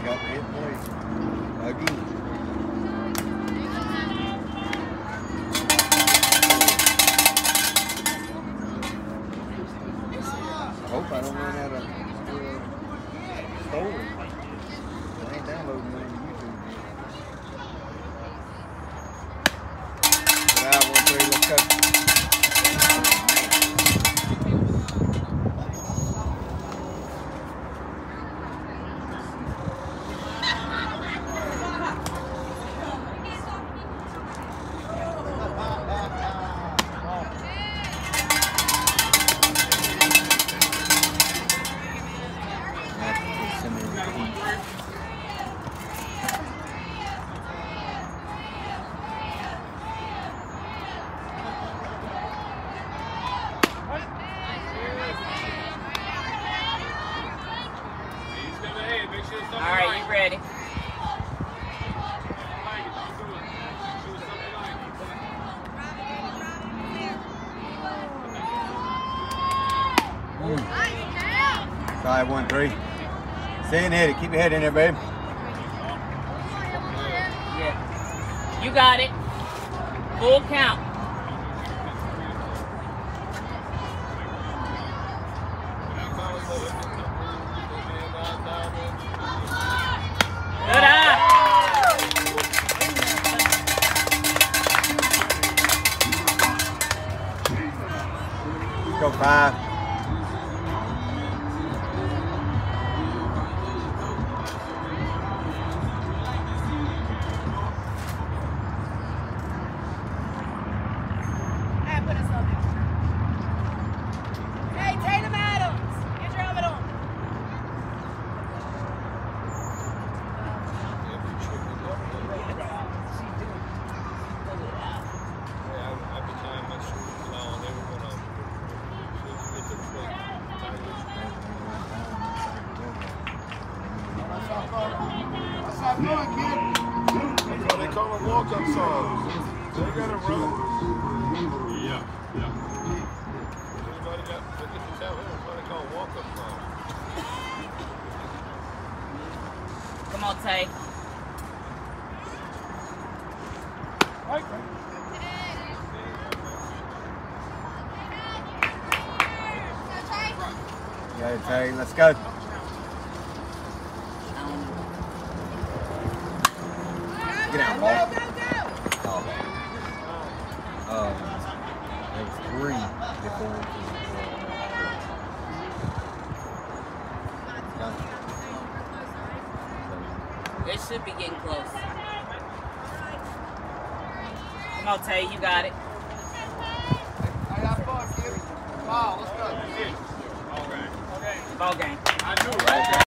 got the hit play. Again. I hope I don't run out of storage. I ain't downloading it on YouTube. But I want to tell you, let's go. All right, you ready? Five, 1, 3. Stay in the head. Keep your head in there, babe. Yeah. You got it. Full count. Good eye. Let's go 5. They call them walk-up songs. They gotta run. Yeah. Everybody got, look at the tell him what they call walk-up songs. Come on, Tay. Go, Tay. Let's go. Get out, ball. There was 3 before. It should be getting close. Come on, Tay, you got it. I got fun, kid. Wow, let's go. Ball game. I knew, right?